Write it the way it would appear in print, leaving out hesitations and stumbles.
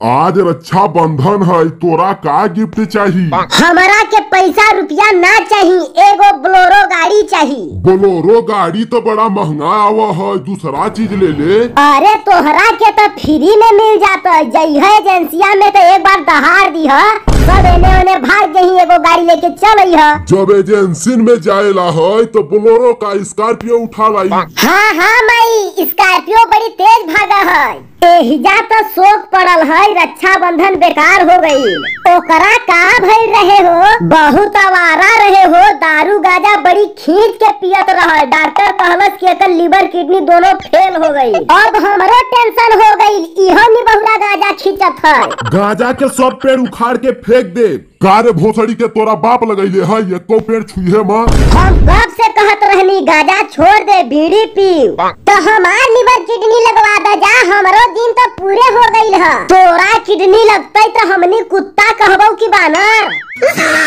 आज रक्षा बंधन है, तोरा का गिफ्ट चाहिए? हमरा के पैसा रुपया ना चाहिए, एगो बोलेरो गाड़ी चाहिए। बोलेरो गाड़ी तो बड़ा महंगा आवा है, दूसरा चीज ले ले। अरे तोहरा के तो फ्री में मिल जाता, जइहे एजेंसिया में तो एक बार दहाड़ दी है, सब एने ओने भाग गई, एगो गाड़ी लेके चल आई है। जब एजेंसी में जाएला है तो बोलेरो का स्कॉर्पियो उठा लाई। हाँ हाँ माई, स्कॉर्पियो बड़ी तेज भागा है। एहिजा तो शोक पड़ल है, रक्षा बंधन बेकार हो गई। ओकरा का भइल रहे हो? बहुत आवारा रहे हो, दारू गाजा बड़ी खींच के पियत रहे। डॉक्टर कहलस कि एकर लीवर किडनी दोनों फेल हो गई। अब हमरो टेंशन हो गई, इहो निबहुरा गाजा खींचत है। गाजा के सब पेड़ उखाड़ के फेंक दे। कार्य भोसड़ी के तोरा बाप लगैले है, एको पेड़ छुए मत। हम कब से कहत रहनी गाजा छोड़ दे, बीड़ी पी, तो हमार लीवर किडनी लगवा दे जा। हमरो दिन तो पूरे हो गई है। तोरा किडनी लगतई तो हमनी कुत्ता कहबो की बानर।